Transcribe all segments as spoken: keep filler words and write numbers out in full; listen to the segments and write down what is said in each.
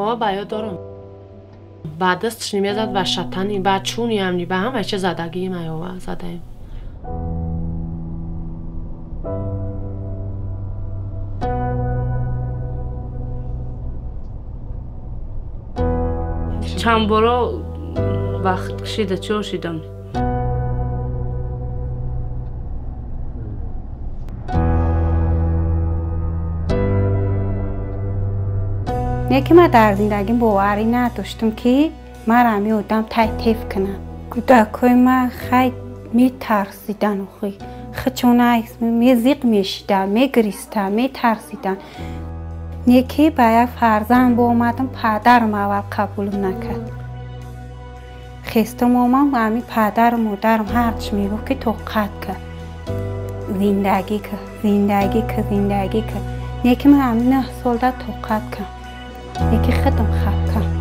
ها باید دارم بعد از چنین میزد و شتنی بعد چونی همنی به هم وچه زدگی میوه زدیم چند برو وقت کشیده چه شیدم یکی ما در زندگیم باوری نداشتم که مرا میودم تایتیف کنم کودکای من خیلی میترسیدن و خیلی خچونه ایست میزیق میشیدن میگریستن میترسیدن یکی باید فرزند با اومدم پدرم اول قبولم نکرد خیستم مامان همی پدر و مادرم هرچی میگفت که توقت کرد زندگی که زندگی که زندگی که یکی من همین نه سال در توقت کرد یکی خودم خب کرد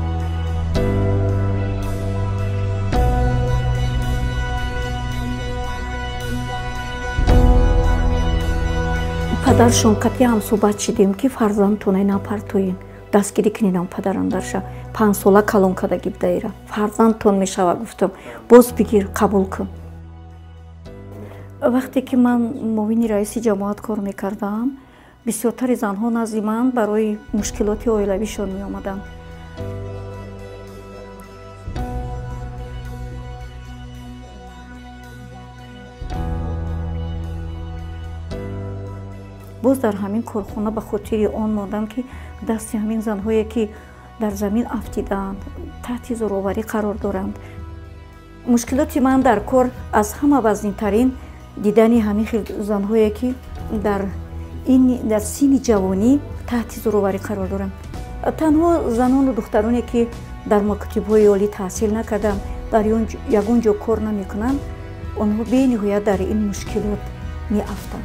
پدرشون کتی هم صحبت شدیم که فرزندتونه نپرتوین دستگیری کنینم پدرم درشه پنج ساله کلونکادا گیب دایره فرزندتون میشوه گفتم باز بگیر قبول کن وقتی که من معاون رئیس جماعت کار میکردم بسیارتر زنها نزد من برای مشکلات عائلویشون می آمدند باز در همین کارخانه به خاطر آن ماندم که دست همین زنهایی که در زمین افتیدند تحت زورآوری قرار دارند مشکلات من در کار از همه وزن‌ترین دیدن همین زنهایی که در این در سن جوانی تحت زورآوری قرار دارند تنها زنان و دخترانی که در مکاتب‌های عالی تحصیل نکردند در یگان جا کار نمی‌کنند آنها به نهایت در این مشکلات می‌افتند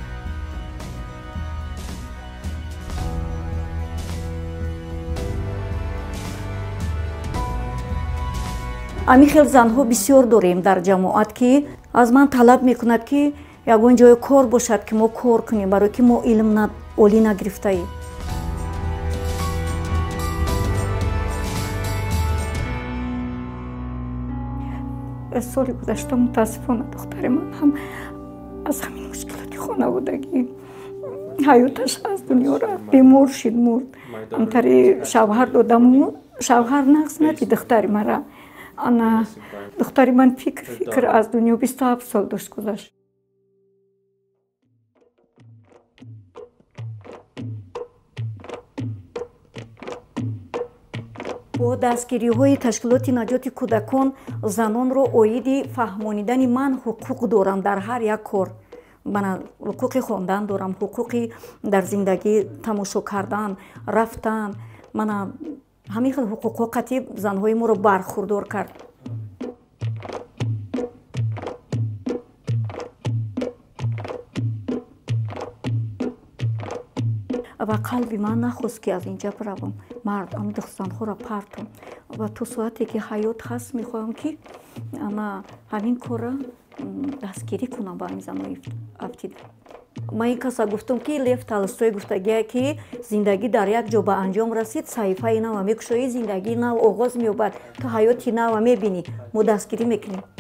امی خیلی زنها بسیار داریم در جماعت که از من طلب میکند که یگان جای کار باشد که ما کار کنیم برای که ما علم عالی نگرفته ایم سال گذشته متاسفانه دختر من هم از همین مشکلات خانوادگی حیاتش از دنیا رفت بیمار شد مرد همطوری شوهر دادم و شوهر نقص ندید دختر مرا انا دختری من فکر فکر از دنیا بیست و هفت سال داشت گذشت با دستگیری های تشکیلات نجات کودکان زنان را عاید فهمانیدن من حقوق دارم در هر یک کار من حقوق خواندن دارم حقوقی در زندگی تماشا کردن رفتن من همین حقوق قطعی زنهای ما رو برخوردار کرد و قلبی من نخواست که از اینجا بروم مردم دخترها را پرتم و تو ساعتی که حیات هست میخواهم که اما همین کار را دستگیری کنم با این زنهای افتیده من این کسا گفتم که لیف تالستوی گفتگیه که زندگی در یک جا به انجام رسید صحیفه نو میکشوی زندگی نو آغاز مییابد تو حیاتی نو میبینی ما دستگیری میکنیم